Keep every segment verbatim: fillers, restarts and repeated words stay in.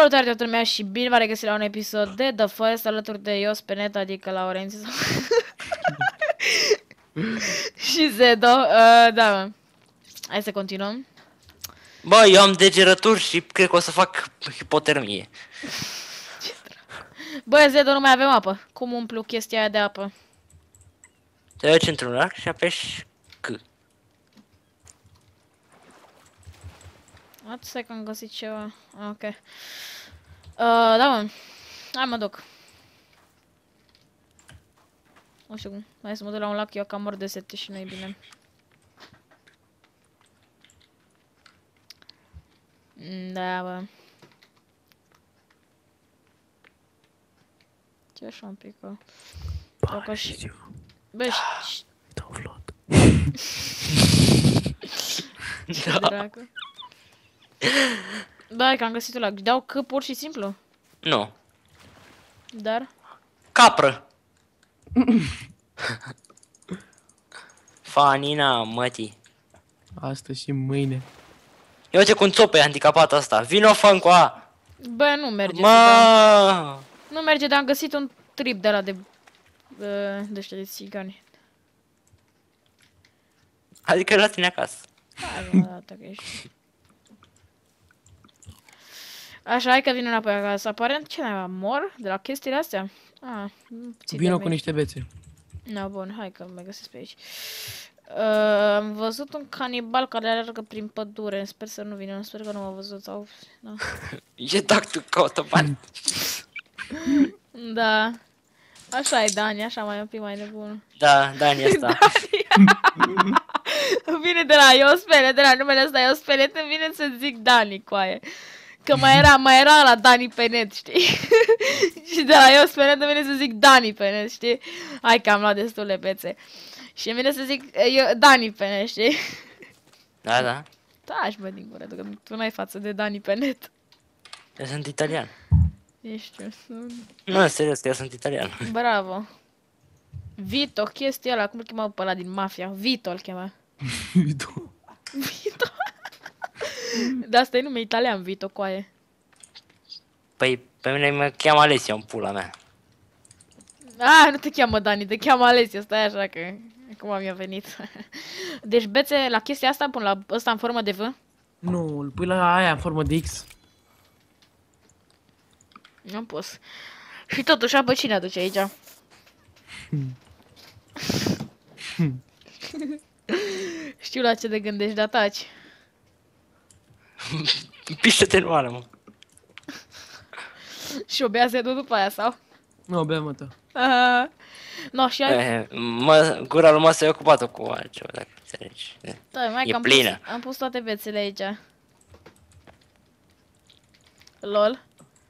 Salutare toată lumea și bine v-am regăsit la un episod de The Forest alături de Ios pe net, adică la Orenzi și Zedo. Uh, da, mă. Hai să continuăm. Bă, eu am degerături și cred că o să fac hipotermie. Bă, Zedo, nu mai avem apă. Cum umplu chestia aia de apă? Te duci într-un lac și apeși C. What? Stai că am găsit ceva. Ok. Uh, da, mă. Hai mă duc. Nu știu cum. Hai să mă duc la un lac, eu cam mor de sete și nu e bine. Da, bă. Ce așa un pic, bă. Dacă și... Bă, și... Download. Ce dracu. Bă, hai că am găsit un lac. Dau C pur și simplu. Nu. Dar? Capră. Fanina, mătii. Astăzi și mâine. Ia uite cum țopă e handicapat asta. Vino, fă cu a. Bă, nu merge. Mă! Nu merge, dar am găsit un trip de la de... De ăștia de țigani. Adică la tine acasă. Hai, mă, dată că ești. Așa, hai că vin înapoi acasă. Aparent, ce n-ai, mor de la chestiile astea? Ah, Vino cu niște bețe. Na, bun, hai că mă găsesc pe aici. Uh, am văzut un canibal care alergă prin pădure. Sper să nu vină, sper că nu m-a văzut sau... Da. E dac tu caută bani. Da. Așa e, Dani, așa mai e un pic mai nebun. Da, Dani asta. Vine de la Iospele, de la numele ăsta Iospele, îmi vine să zic Dani, coaie. Că mai era, mai era la Dani pe net, știi? Și de la Iospele îmi vine să zic Dani pe net, știi? Hai că am luat destule pețe. Și îmi vine să zic eu, Dani pe net, știi? Da, da. Taci, bă, din gură, că tu n-ai față de Dani pe net. Eu sunt italian. Ești un... Nu, serios, că eu sunt italian. Bravo. Vito, chestia ăla, cum îl chema pe ăla din Mafia? Vito îl chema. Vito. Vito. Dar asta e nume italian, Vito, coaie. Păi, pe mine mă cheamă Alessia în pula mea. Ah, nu te cheamă Dani, te cheamă Alessia, stai așa că... Acum mi-a venit. Deci bețe, la chestia asta pun la ăsta în formă de V? Nu, îl pui la aia în formă de X. Nu-am pus. Și totuși, apă cine aduce aici? Știu la ce de gândești, dar taci. Pișă-te în oară, mă. Și o bea Zedu după aia, sau? Nu, bea mă ta. Uh, no, și ai... E, mă, gura lui masă e ocupată cu altceva, dacă înțelegi. Da, mai E că am plină. pus, am pus toate bețele aici. Lol.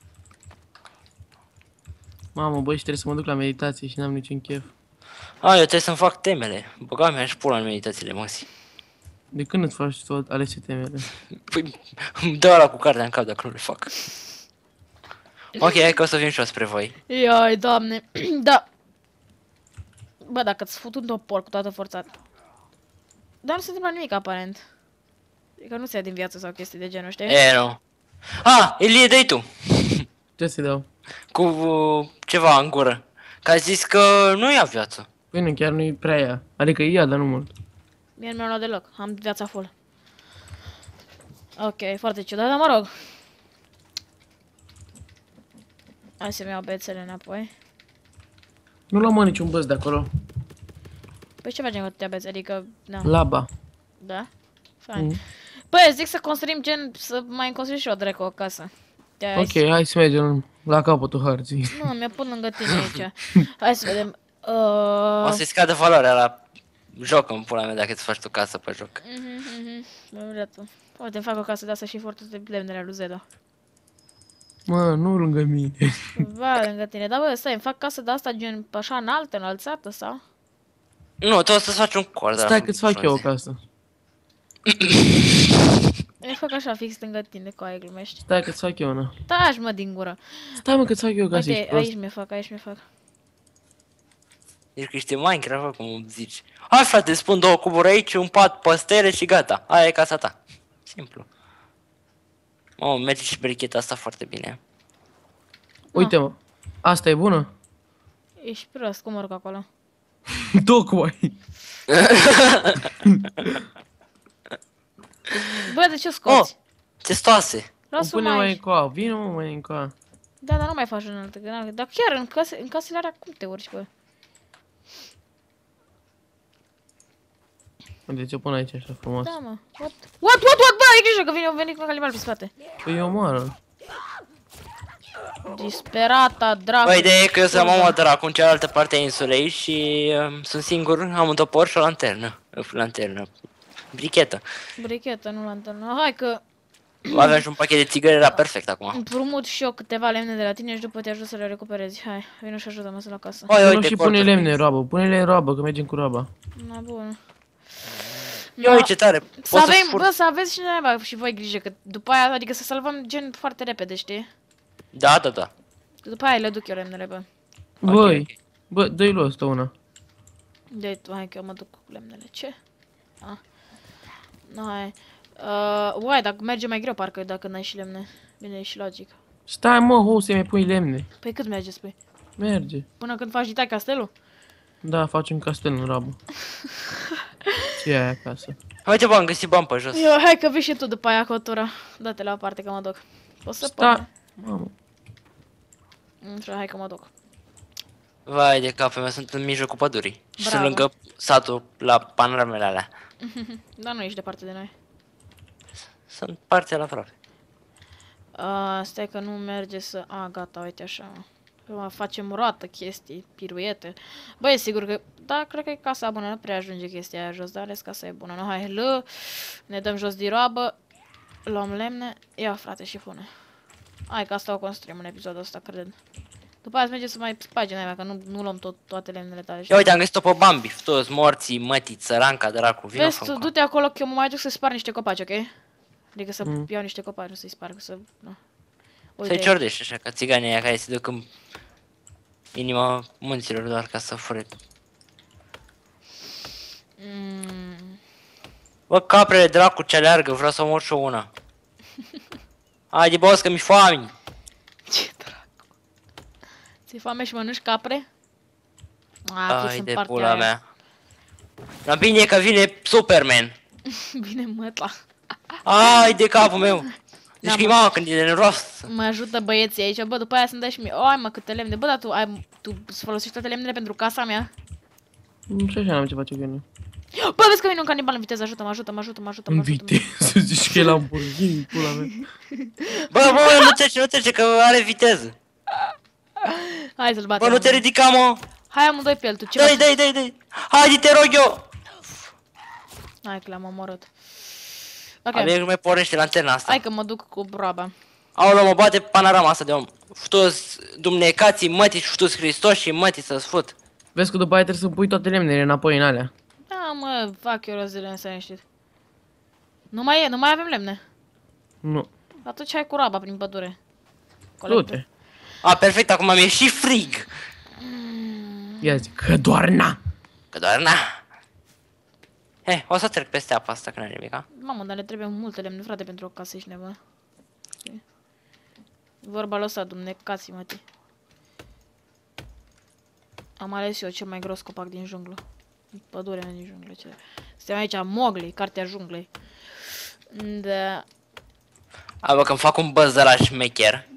Mamă, băi, și trebuie să mă duc la meditație și n-am niciun chef. A, eu trebuie să-mi fac temele. Băga mea și pula în meditațiile, măsi. De când îți faci tot alese temele? Păi, îmi dă ăla cu cartea în cap dacă nu le fac. Ok, hai că o să vin și eu spre voi. Ioi, doamne. Da. Bă, dacă îți fut un topor cu toată forța. Dar nu se întâmplă nimic, aparent. E că nu se ia din viață sau chestii de genul, știi? E, nu. Ah, Ilie, dă-i tu. Ce să-i dau? Cu uh, ceva în gură. Că a zis că nu ia viață. Păi nu, chiar nu-i prea ea. Adică ia, dar nu mult. Mie nu mi-a luat deloc. Am viața full. Ok, foarte ciudat, dar mă rog. Hai să-mi iau bețele înapoi. Nu luăm mă niciun băț de acolo. Păi ce facem cu atâtea bețe? Adică, da. Laba. Da? Fain. Mm. Păi, zic să construim gen, să mai construim și o dracu o casă. De-aia Ok, hai să mergem la capătul harții. Nu, mi-a pun lângă tine aici. Hai să vedem. O Uh... să-i scadă valoarea la joc în pula mea dacă îți faci tu casă pe joc. Mhm, mhm. Bă, vrea tu. Uite, îmi fac o casă de asta și foarte de lemnele lui Zedo. Mă, nu lângă mine. Va, lângă tine. Dar bă, stai, îmi fac casă de asta gen așa înaltă, înălțată sau? Nu, tu o să-ți faci un cord. Stai că-ți fac eu o casă. Îmi fac așa fix lângă tine, cu aia glumești. Stai că-ți fac eu una. Taci mă din gură. Stai mă că-ți fac eu o casă, ești Uite, prost. aici mi-e fac, aici mi-e fac. Deci că știi Minecraft, bă, cum zici. Hai frate, îți pun două cuburi aici, un pat, păstere și gata. Aia e casa ta. Simplu. Oh, merge și bricheta asta foarte bine. Uite-mă. Asta e bună? Ești prost, cum urc acolo? Tocmai. Bă, de ce scoți? Testoase. O Lasă-o pune mai mai aici. încoa. Vină mă mai încoa. Da, dar nu mai faci în altă, că n-am- dar chiar în, case, în casele alea cum te urci, bă? Deci o pun aici așa frumos. Da, mă. What? What, what, what, bă, ai grijă că vine, veni cu un canimal pe spate. Păi eu moară. Disperata, dracu. Bă, ideea e că eu sunt mama dracu în cealaltă parte a insulei și um, sunt singur, am un topor și o lanternă. Uf, lanternă. Brichetă. Brichetă, nu lanternă. Hai că Aveam și un pachet de țigări, era perfect acum. împrumut și eu câteva lemne de la tine și după te ajut să le recuperezi. Hai, vino și ajută-mă să la casă. Oi, Pune uite, și pune cortul. lemne, roabă. Pune-le în roabă, că mergem cu roaba. Na, bun. Ia uite ce tare. Să Poți să avem, fur... bă, să aveți și noi și voi grijă, că după aia, adică să salvăm gen foarte repede, știi? Da, da, da. Că după aia le duc eu lemnele, bă. Băi. ok. Bă, dă-i lui ăsta una. De tu, hai că eu mă duc cu lemnele. Ce? Ah. No, hai. Uh, uai, dacă merge mai greu parcă dacă n-ai și lemne. Bine, e și logic. Stai mă, ho, să-mi pui lemne. Păi cât merge, spui? Merge. Până când faci ditai castelul? Da, faci un castel în roabă. Ce ai acasă? Uite, bă, am găsit bani pe jos. Eu, hai că vii și tu după aia cu tura. Da-te la o parte că mă duc. Poți să Stai. pune? Mamă. Nu știu, hai că mă duc. Vai de capul meu, sunt în mijlocul pădurii. Și sunt Bravo. lângă satul, la panoramele alea. Dar nu ești departe de noi. Sunt parțial aproape. Uh, stai că nu merge să... A, gata, uite așa. Acum facem roată chestii, piruete. Băi, e sigur că... Da, cred că e casa bună, nu prea ajunge chestia aia jos, dar ales casa e bună. Nu, hai, L, ne dăm jos din roabă, luăm lemne. Ia, frate, și pune. Hai că asta o construim în episodul ăsta, cred. După aia merge să mai spargem aia, că nu, nu luăm tot, toate lemnele tale. Ia uite, am găsit-o pe Bambi, toți morții, mătii, țăranca, dracu, vină Vezi, fă tu du-te acolo că eu mă mai duc să spar niște copaci, ok? Adică să Mm. iau niște copaci, nu să-i sparg, să... No. Să-i ciordești așa, ca țiganii aia care se duc în inima munților doar ca să fure. Mm. Bă, caprele, dracu, ce aleargă, vreau să omor și eu una. Haide, boss, că mi-e foame. Ce dracu. Ți-e foame și mănânci capre? A, Ai sunt de partea pula aia. mea. Dar bine că vine Superman. Bine, mătla. Ai de capul meu. Deci Da, că e mă. mama când e nerost. Mă ajută băieții aici, bă, după aia să-mi dai și mie. O, ai mă, câte lemne. Bă, dar tu, ai, tu folosești toate lemnele pentru casa mea? Nu știu așa, n-am ce face cu ele. Bă, vezi că vine un canibal în viteză, ajută-mă, ajută-mă, ajută-mă, ajută-mă. În ajută-mă. viteză, zici că e Lamborghini, pula mea. Bă, bă, nu trece, nu trece, că are viteză. Hai să-l batem. Bă, nu te ridica, mă. Hai amândoi pe el, tu ce Dai, faci? dai, dai, dai. Haide, te rog eu. Hai că l-am omorât. Ok, Abia nu mai pornește lanterna asta. hai că mă duc cu broaba. Aoleu, mă bate panorama asta de om. Futus dumnecații mătii și futus Hristos și mătii să-ți fut. Vezi că după aia trebuie să pui toate lemnele înapoi în alea. Da, mă, fac eu rost de lemne, să liniștit. Nu mai e, nu mai avem lemne. Nu. Atunci hai cu roaba prin pădure. Du-te. A, perfect, acum mi-e și frig. Ia zi, că doar na. Că doar na. He, o să trec peste apa asta, că n-are nimic, a? Mamă, dar le trebuie multe lemne, frate, pentru o casă, ești nebun. Știi? Vorba lui ăsta, dumnecații, mătii. Am ales eu cel mai gros copac din junglă. Pădurea mea din junglă. Ce... Suntem aici, Mowgli, cartea junglei. Da. A, bă, când fac un buzz de la șmecher.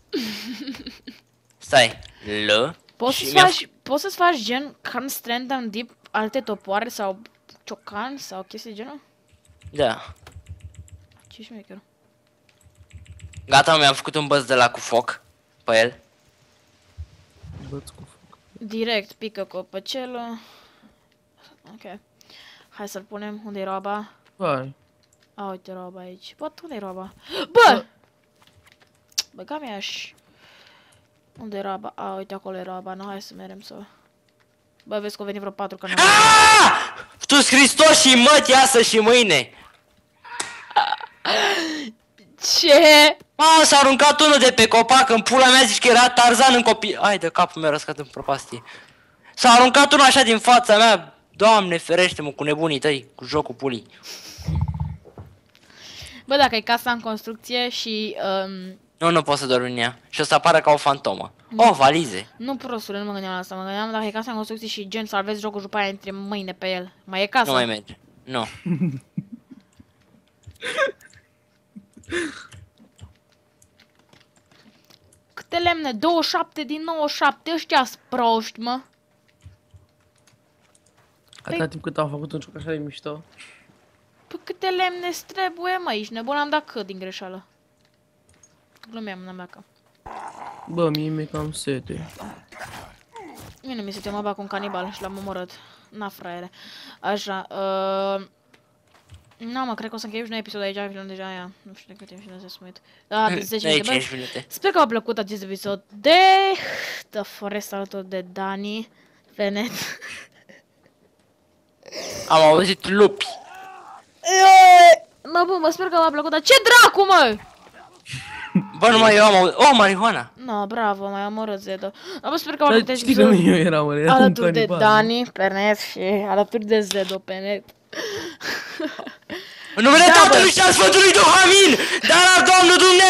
Stai. L. Poți și să-ți mi-a faci, poți să-ți faci gen Can Strand and Deep, alte topoare sau ciocan sau chestii de genul? Da. Ce șmecher. Gata, mi-am făcut un buzz de la cu foc. Pe el. Băți cu foc. Direct, pică copăcelul. Ok. Hai să-l punem. Unde e roaba? Hai. A, uite roaba aici. Bă, unde e roaba? Bă! Băga mea și... Unde e roaba? A, uite acolo e roaba. Nu, hai să merem să... Bă, vezi că au venit vreo patru canale. Futus Hristos și mătii asă și mâine. Ce? A, s-a aruncat unul de pe copac în pula mea, zici că era Tarzan în copii. Ai de capul meu răscat în propastie. S-a aruncat unul așa din fața mea. Doamne ferește-mă cu nebunii tăi, cu jocul pulii. Bă, dacă e casa în construcție și... Um, Nu, nu pot să dormi în ea. Și o să apară ca o fantomă. Oh, valize. nu, prostule, nu mă gândeam la asta. Mă gândeam dacă e casa în construcție și gen salvezi jocul și după aia intri mâine pe el. Mai e casa? Nu mai merge. Nu. Câte lemne? douăzeci și șapte din nouăzeci și șapte. Ăștia-s proști, mă. Atâta timp cât am făcut un joc așa de mișto. Păi câte lemne trebuie, mă, ești nebun? Am dat cât din greșeală. Glumeam, n-am dat că. Bă, mie mi-e cam sete. Mie nu mi se te mă bag cu un canibal și l-am omorât. Na, fraiere. Așa, uh... Nu, mă, cred că o să încheiem și noi episodul aici, film deja aia. Nu știu de cât timp și de să mă uit. Da, de zece De minute, bă. cinci minute. Sper că v-a plăcut acest episod de... The Forest alături de Dani. Venet. Am auzit lupi. Mă, bă, mă, sper că v-a plăcut, dar ce dracu, mă? Bă, numai eu am auzit. Oh, marihuana. No, bravo, mai omorât Zedo. Dar bă, sper că v-a plăcut Dar acest știi că nu episod eu eram, mă, era un alături de canibal. Dani pe net și alături de Zedo pe net. În numele Da, bă. Tatălui și al Sfântului Duh, amin! Dar la Domnul Dumnezeu!